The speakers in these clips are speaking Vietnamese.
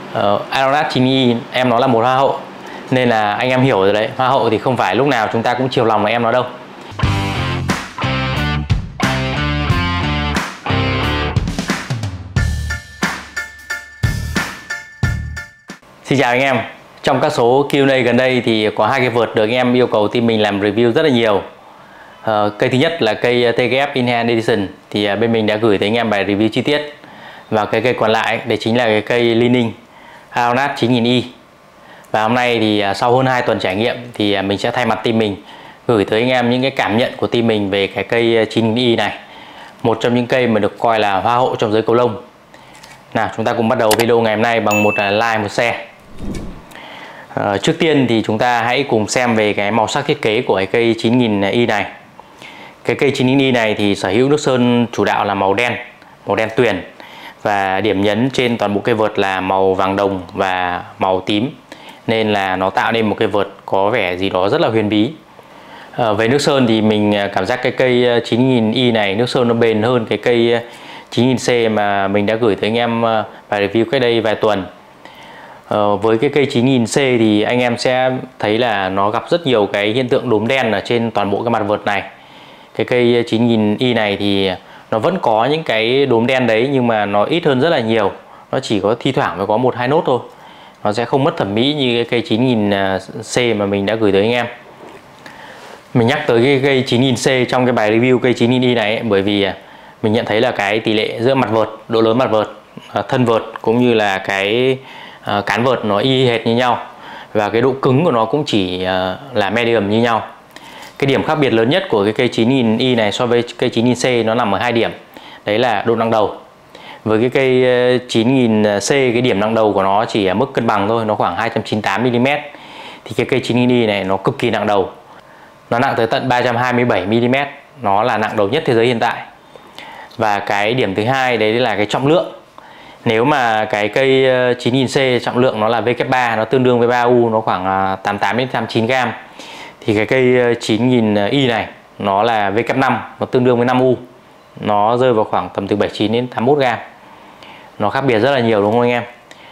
Aeronaut 9i em nó là một hoa hậu, nên là anh em hiểu rồi đấy, hoa hậu thì không phải lúc nào chúng ta cũng chiều lòng em nó đâu. Xin chào anh em. Trong các số Q&A gần đây thì có hai cây vợt được anh em yêu cầu team mình làm review rất là nhiều. Cây thứ nhất là cây TGF In-Hand Edition thì bên mình đã gửi tới anh em bài review chi tiết. Và cái cây còn lại đấy chính là cái cây Li-Ning Aeronaut 9000i. Và hôm nay thì sau hơn 2 tuần trải nghiệm thì mình sẽ thay mặt team mình gửi tới anh em những cái cảm nhận của team mình về cái cây 9000i này. Một trong những cây mà được coi là hoa hậu trong giới cầu lông. Nào, chúng ta cùng bắt đầu video ngày hôm nay bằng một like, một share. Trước tiên thì chúng ta hãy cùng xem về cái màu sắc thiết kế của cái cây 9000i này. Cái cây 9000i này thì sở hữu nước sơn chủ đạo là màu đen tuyền, và điểm nhấn trên toàn bộ cây vợt là màu vàng đồng và màu tím, nên là nó tạo nên một cây vợt có vẻ gì đó rất là huyền bí. Về nước sơn thì mình cảm giác cái cây 9000i này nước sơn nó bền hơn cái cây 9000C mà mình đã gửi tới anh em bài review cách đây vài tuần. Với cái cây 9000C thì anh em sẽ thấy là nó gặp rất nhiều cái hiện tượng đốm đen ở trên toàn bộ cái mặt vợt này. Cái cây 9000i này thì nó vẫn có những cái đốm đen đấy, nhưng mà nó ít hơn rất là nhiều. Nó chỉ có thi thoảng mới có 1-2 nốt thôi. Nó sẽ không mất thẩm mỹ như cái cây 9000C mà mình đã gửi tới anh em. Mình nhắc tới cái cây 9000C trong cái bài review cây 9000i này ấy, bởi vì mình nhận thấy là cái tỷ lệ giữa mặt vợt, độ lớn mặt vợt, thân vợt cũng như là cái cán vợt nó y hệt như nhau, và cái độ cứng của nó cũng chỉ là medium như nhau. Cái điểm khác biệt lớn nhất của cái cây 9000i này so với cây 9000C nó nằm ở hai điểm. Đấy là độ nặng đầu. Với cái cây 9000C cái điểm nặng đầu của nó chỉ ở mức cân bằng thôi, nó khoảng 298mm. Thì cái cây 9000i này nó cực kỳ nặng đầu. Nó nặng tới tận 327mm. Nó là nặng đầu nhất thế giới hiện tại. Và cái điểm thứ hai đấy là cái trọng lượng. Nếu mà cái cây 9000C trọng lượng nó là W3, nó tương đương với 3U, nó khoảng 88-89g. Thì cái cây 9000i này nó là W5, nó tương đương với 5U. Nó rơi vào khoảng tầm từ 79-81g. Nó khác biệt rất là nhiều đúng không anh em?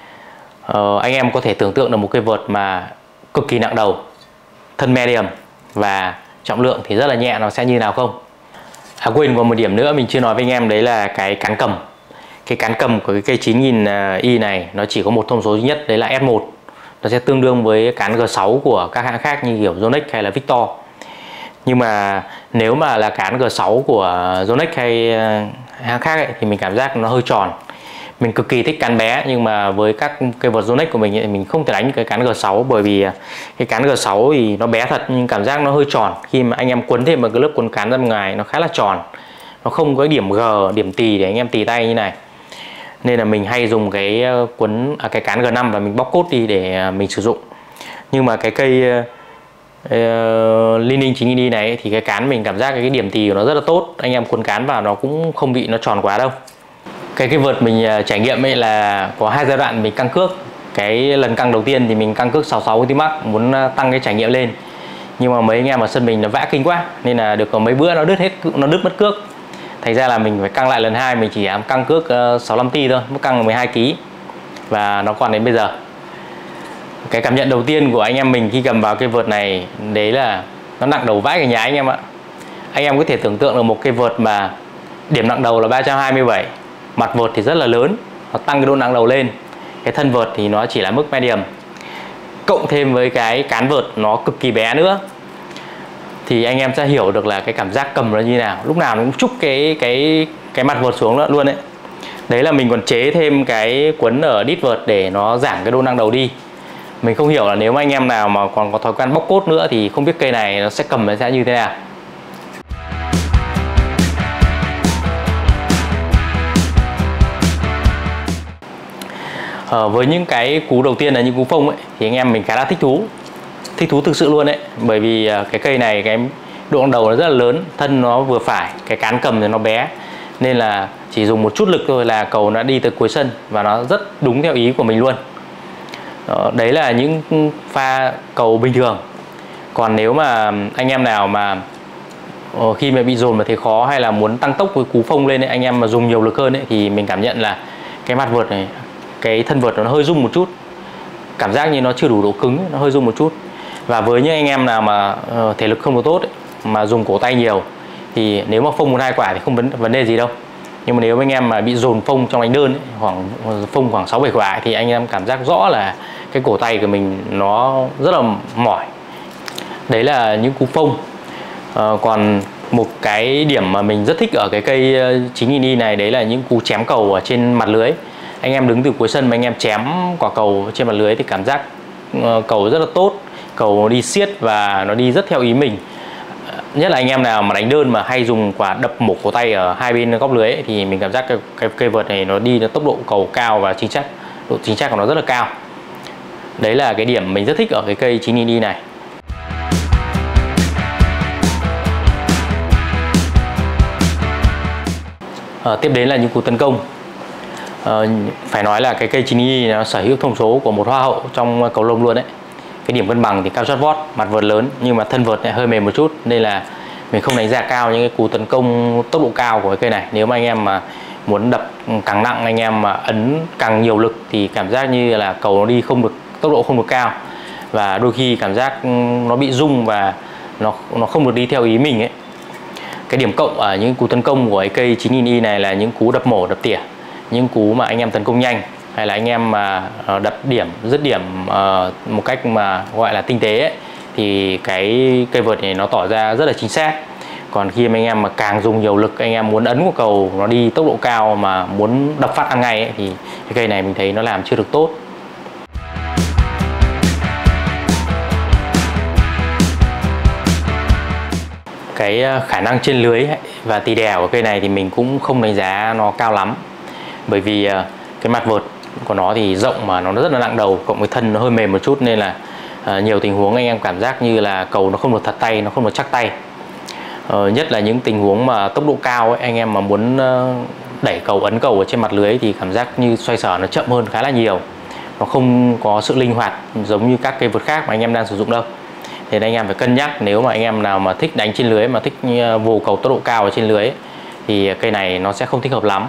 Anh em có thể tưởng tượng được một cây vợt mà cực kỳ nặng đầu, thân medium và trọng lượng thì rất là nhẹ, nó sẽ như nào không? Quên, còn một điểm nữa mình chưa nói với anh em, đấy là cái cán cầm. Cái cán cầm của cái cây 9000i này nó chỉ có một thông số duy nhất, đấy là S1. Nó sẽ tương đương với cán G6 của các hãng khác như kiểu Yonex hay là Victor. Nhưng mà nếu mà là cán G6 của Yonex hay hãng khác ấy, thì mình cảm giác nó hơi tròn. Mình cực kỳ thích cán bé, nhưng mà với các cây vợt Yonex của mình ấy, mình không thể đánh cái cán G6, bởi vì cái cán G6 thì nó bé thật nhưng cảm giác nó hơi tròn. Khi mà anh em quấn thêm một cái lớp quấn cán ra bên ngoài nó khá là tròn. Nó không có điểm G, điểm tì để anh em tì tay như này. Nên là mình hay dùng cái cái cán G5 và mình bóc cốt đi để mình sử dụng. Nhưng mà cái cây Li-Ning 9000i này thì cái cán mình cảm giác cái điểm tì của nó rất là tốt. Anh em quấn cán vào nó cũng không bị nó tròn quá đâu. Cái vợt mình trải nghiệm ấy là có hai giai đoạn mình căng cước. Cái lần căng đầu tiên thì mình căng cước 66 Ultimax, muốn tăng cái trải nghiệm lên. Nhưng mà mấy anh em ở sân mình nó vã kinh quá, nên là được có mấy bữa nó đứt mất cước. Thành ra là mình phải căng lại lần 2, mình chỉ căng cước 65T thôi, mức căng 12kg. Và nó còn đến bây giờ. Cái cảm nhận đầu tiên của anh em mình khi cầm vào cây vợt này đấy là nó nặng đầu vãi cả nhà anh em ạ. Anh em có thể tưởng tượng được một cây vợt mà điểm nặng đầu là 327, mặt vợt thì rất là lớn, nó tăng cái độ nặng đầu lên. Cái thân vợt thì nó chỉ là mức medium, cộng thêm với cái cán vợt nó cực kỳ bé nữa, thì anh em sẽ hiểu được là cái cảm giác cầm nó như nào. Lúc nào nó cũng chúc cái mặt vợt xuống đó luôn đấy. Đấy là mình còn chế thêm cái quấn ở đít vợt để nó giảm cái độ nặng đầu đi. Mình không hiểu là nếu mà anh em nào mà còn có thói quen bóc cốt nữa thì không biết cây này nó sẽ cầm nó sẽ như thế nào. Với những cái cú đầu tiên là những cú phông ấy, thì anh em mình khá là thích thú thực sự luôn đấy. Bởi vì cái cây này cái độ nặng đầu nó rất là lớn, thân nó vừa phải, cái cán cầm thì nó bé, nên là chỉ dùng một chút lực thôi là cầu nó đi tới cuối sân và nó rất đúng theo ý của mình luôn. Đấy là những pha cầu bình thường. Còn nếu mà anh em nào mà khi mà bị dồn mà thấy khó hay là muốn tăng tốc với cú phông lên ấy, anh em mà dùng nhiều lực hơn ấy, thì mình cảm nhận là cái mặt vợt này cái thân vợt nó hơi rung một chút, cảm giác như nó chưa đủ độ cứng, nó hơi rung một chút. Và với những anh em nào mà thể lực không được tốt ấy, mà dùng cổ tay nhiều thì nếu mà phông 1-2 quả thì không vấn đề gì đâu. Nhưng mà nếu anh em mà bị dồn phông trong đánh đơn ấy, phông khoảng 6-7 quả ấy, thì anh em cảm giác rõ là cái cổ tay của mình nó rất là mỏi. Đấy là những cú phông. Còn một cái điểm mà mình rất thích ở cái cây 9000i này, đấy là những cú chém cầu ở trên mặt lưới. Anh em đứng từ cuối sân mà anh em chém quả cầu trên mặt lưới thì cảm giác cầu rất là tốt, cầu nó đi siết và nó đi rất theo ý mình. Nhất là anh em nào mà đánh đơn mà hay dùng quả đập mổ cổ tay ở hai bên góc lưới ấy, thì mình cảm giác cái cây vợt này nó đi nó tốc độ cầu cao và chính xác, độ chính xác của nó rất là cao. Đấy là cái điểm mình rất thích ở cái cây 9000i này. Tiếp đến là những cú tấn công. Phải nói là cái cây 9000i nó sở hữu thông số của một hoa hậu trong cầu lông luôn đấy. Cái điểm cân bằng thì cao chót vót, mặt vợt lớn nhưng mà thân vợt lại hơi mềm một chút, nên là mình không đánh giá cao những cái cú tấn công tốc độ cao của cái cây này. Nếu mà anh em mà muốn đập càng nặng, anh em mà ấn càng nhiều lực thì cảm giác như là cầu nó đi không được, tốc độ không được cao, và đôi khi cảm giác nó bị rung và nó không được đi theo ý mình ấy. Cái điểm cộng ở những cú tấn công của cái cây 9000i này là những cú đập mổ, đập tỉa, những cú mà anh em tấn công nhanh, hay là anh em mà đập điểm, dứt điểm một cách mà gọi là tinh tế ấy, thì cái cây vợt này nó tỏ ra rất là chính xác. Còn khi mà anh em mà càng dùng nhiều lực, anh em muốn ấn quả cầu nó đi tốc độ cao mà muốn đập phát ăn ngay ấy, thì cái cây này mình thấy nó làm chưa được tốt. Cái khả năng trên lưới và tì đè của cây này thì mình cũng không đánh giá nó cao lắm, bởi vì cái mặt vợt của nó thì rộng mà nó rất là nặng đầu, cộng với thân nó hơi mềm một chút, nên là nhiều tình huống anh em cảm giác như là cầu nó không được thật tay, nó không được chắc tay. Nhất là những tình huống mà tốc độ cao ấy, anh em mà muốn đẩy cầu, ấn cầu ở trên mặt lưới thì cảm giác như xoay sở nó chậm hơn khá là nhiều, nó không có sự linh hoạt giống như các cây vợt khác mà anh em đang sử dụng đâu. Thì anh em phải cân nhắc, nếu mà anh em nào mà thích đánh trên lưới, mà thích vồ cầu tốc độ cao ở trên lưới ấy, thì cây này nó sẽ không thích hợp lắm.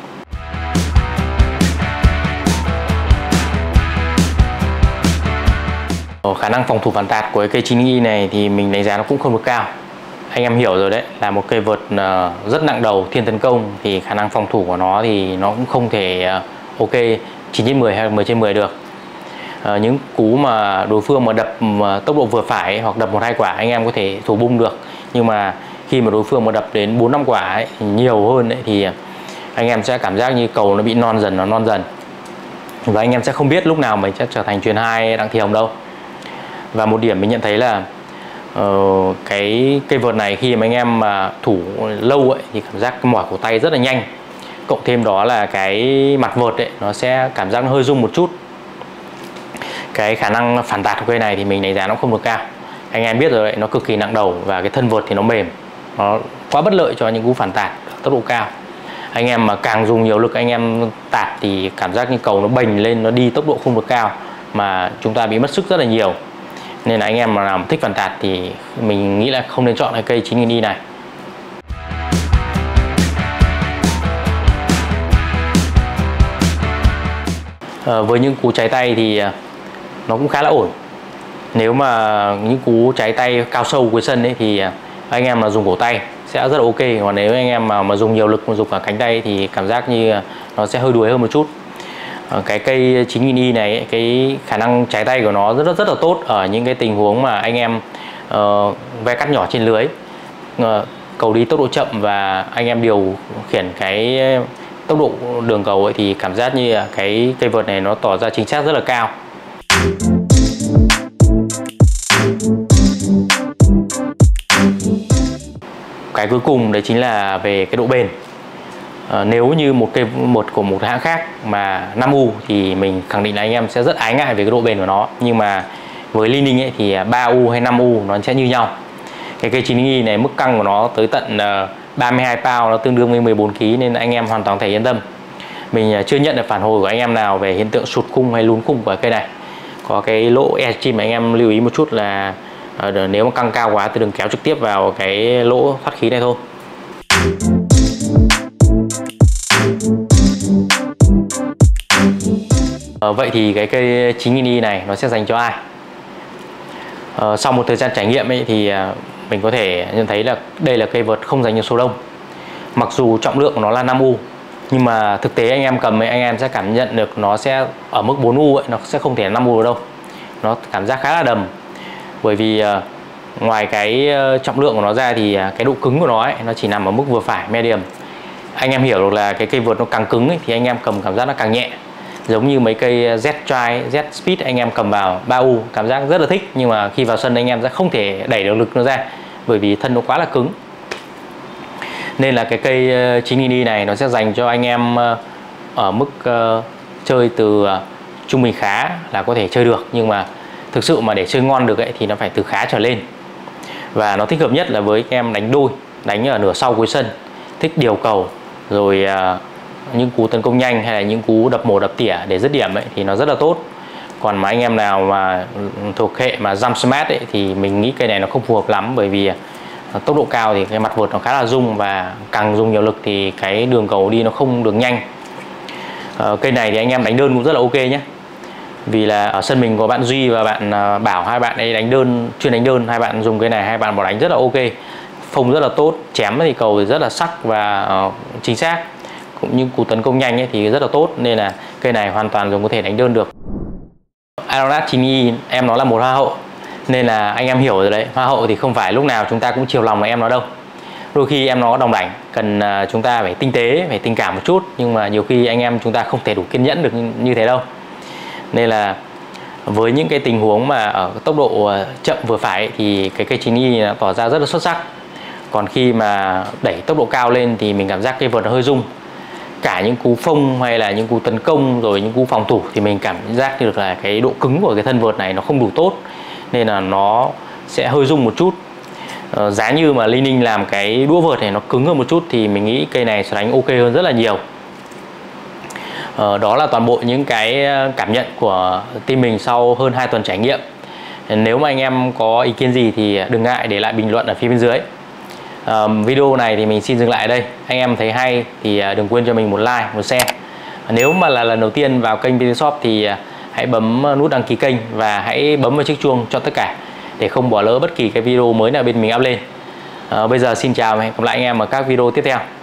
Khả năng phòng thủ phản tạt của cái cây 9000i này thì mình đánh giá nó cũng không được cao. Anh em hiểu rồi đấy, là một cây vợt rất nặng đầu, thiên tấn công, thì khả năng phòng thủ của nó thì nó cũng không thể ok 9/10 hay 10/10 được. Những cú mà đối phương mà đập tốc độ vừa phải hoặc đập 1-2 quả anh em có thể thủ bung được, nhưng mà khi mà đối phương mà đập đến 4-5 quả ấy, nhiều hơn ấy, thì anh em sẽ cảm giác như cầu nó bị non dần, và anh em sẽ không biết lúc nào mình sẽ trở thành chuyền 2 Đặng Thị Hồng đâu. Và một điểm mình nhận thấy là cái cây vợt này khi mà anh em mà thủ lâu ấy, thì cảm giác cái mỏi cổ tay rất là nhanh, cộng thêm đó là cái mặt vợt ấy, nó sẽ cảm giác nó hơi rung một chút. Cái khả năng phản tạt của cây này thì mình đánh giá nó không được cao. Anh em biết rồi đấy, nó cực kỳ nặng đầu và cái thân vợt thì nó mềm, nó quá bất lợi cho những cú phản tạt tốc độ cao. Anh em mà càng dùng nhiều lực anh em tạt thì cảm giác như cầu nó bềnh lên, nó đi tốc độ không được cao mà chúng ta bị mất sức rất là nhiều. Nên là anh em mà thích phản tạt thì mình nghĩ là không nên chọn cái cây 9000i này. Với những cú cháy tay thì nó cũng khá là ổn. Nếu mà những cú cháy tay cao sâu cuối sân ấy thì anh em mà dùng cổ tay sẽ rất là ok. Còn nếu anh em mà dùng nhiều lực, mà dùng cả cánh tay thì cảm giác như nó sẽ hơi đuối hơn một chút. Cái cây 9000i này, cái khả năng cháy tay của nó rất là tốt ở những cái tình huống mà anh em ve cắt nhỏ trên lưới, cầu đi tốc độ chậm và anh em điều khiển cái tốc độ đường cầu ấy, thì cảm giác như cái cây vợt này nó tỏ ra chính xác rất là cao. Cái cuối cùng đấy chính là về cái độ bền. Nếu như một cây của một hãng khác mà 5U thì mình khẳng định là anh em sẽ rất ái ngại về cái độ bền của nó. Nhưng mà với Li-Ning ấy thì 3U hay 5U nó sẽ như nhau. Cái cây 9000i này mức căng của nó tới tận 32 pound, nó tương đương với 14 kg, nên anh em hoàn toàn thể yên tâm. Mình chưa nhận được phản hồi của anh em nào về hiện tượng sụt khung hay lún khung của cây này. Có cái lỗ airstream mà anh em lưu ý một chút là nếu mà căng cao quá thì đừng kéo trực tiếp vào cái lỗ thoát khí này thôi. Vậy thì cái cây 9000i này nó sẽ dành cho ai? Sau một thời gian trải nghiệm ấy, thì mình có thể nhận thấy là đây là cây vợt không dành cho số đông. Mặc dù trọng lượng của nó là 5U, nhưng mà thực tế anh em cầm ấy, anh em sẽ cảm nhận được nó sẽ ở mức 4U ấy, nó sẽ không thể là 5U được đâu. Nó cảm giác khá là đầm. Bởi vì ngoài cái trọng lượng của nó ra thì cái độ cứng của nó ấy, nó chỉ nằm ở mức vừa phải, medium. Anh em hiểu được là cái cây vợt nó càng cứng ấy, thì anh em cầm cảm giác nó càng nhẹ. Giống như mấy cây Z-Drive, Z-Speed anh em cầm vào 3U cảm giác rất là thích, nhưng mà khi vào sân anh em sẽ không thể đẩy được lực nó ra bởi vì thân nó quá là cứng. Nên là cái cây 9000i này nó sẽ dành cho anh em ở mức chơi từ trung bình khá là có thể chơi được, nhưng mà thực sự mà để chơi ngon được ấy, thì nó phải từ khá trở lên. Và nó thích hợp nhất là với các em đánh đôi, đánh ở nửa sau cuối sân, thích điều cầu, rồi những cú tấn công nhanh hay là những cú đập mổ đập tỉa để dứt điểm ấy, thì nó rất là tốt. Còn mà anh em nào mà thuộc hệ mà jump smash ấy, thì mình nghĩ cây này nó không phù hợp lắm, bởi vì tốc độ cao thì cái mặt vợt nó khá là rung, và càng dùng nhiều lực thì cái đường cầu đi nó không được nhanh. Cây này thì anh em đánh đơn cũng rất là ok nhé. Vì là ở sân mình có bạn Duy và bạn Bảo, hai bạn ấy đánh đơn, chuyên đánh đơn, hai bạn dùng cây này, hai bạn bảo đánh rất là ok, phông rất là tốt, chém thì cầu thì rất là sắc và chính xác, cũng như cú tấn công nhanh ấy thì rất là tốt, nên là cây này hoàn toàn dùng có thể đánh đơn được. Aeronaut 9000i em nó là một hoa hậu, nên là anh em hiểu rồi đấy, hoa hậu thì không phải lúc nào chúng ta cũng chiều lòng là em nó đâu. Đôi khi em nó đồng đảnh cần chúng ta phải tinh tế, phải tình cảm một chút, nhưng mà nhiều khi anh em chúng ta không thể đủ kiên nhẫn được như thế đâu. Nên là với những cái tình huống mà ở tốc độ chậm vừa phải thì cái cây 9000i nó tỏ ra rất là xuất sắc. Còn khi mà đẩy tốc độ cao lên thì mình cảm giác cây vợt nó hơi rung. Cả những cú phông hay là những cú tấn công rồi những cú phòng thủ thì mình cảm giác được là cái độ cứng của cái thân vợt này nó không đủ tốt, nên là nó sẽ hơi rung một chút. Giá như mà Li Ninh làm cái đũa vợt này nó cứng hơn một chút thì mình nghĩ cây này sẽ đánh ok hơn rất là nhiều. Đó là toàn bộ những cái cảm nhận của team mình sau hơn 2 tuần trải nghiệm. Nếu mà anh em có ý kiến gì thì đừng ngại để lại bình luận ở phía bên dưới. Video này thì mình xin dừng lại ở đây. Anh em thấy hay thì đừng quên cho mình một like, một share. Nếu mà là lần đầu tiên vào kênh VN Shop thì hãy bấm nút đăng ký kênh và hãy bấm vào chiếc chuông cho tất cả để không bỏ lỡ bất kỳ cái video mới nào bên mình up lên. Bây giờ xin chào và hẹn gặp lại anh em ở các video tiếp theo.